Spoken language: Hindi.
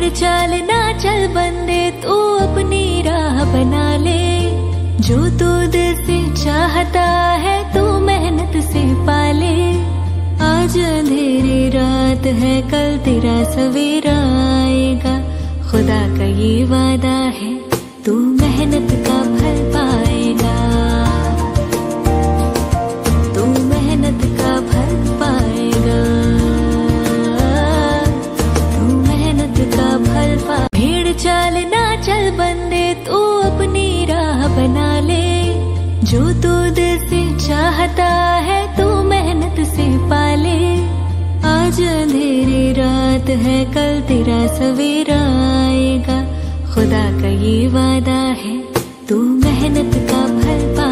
चाल ना चल बंदे, तू अपनी राह बना ले। जो तू दिल से चाहता है तू मेहनत से पाले। आज अंधेरी रात है, कल तेरा सवेरा आएगा। खुदा का ये वादा है, तू मेहनत का फल पाएगा। तू मेहनत का फल पाएगा। तू मेहनत का फल पा। भीड़ चाल ना चल बंदे, तू अपनी राह बना ले। जो तू दिल से चाहता है तू मेहनत से पाले। आज अंधेरी रात है, कल तेरा सवेरा आएगा। खुदा का ये वादा है, तू मेहनत का फल पा।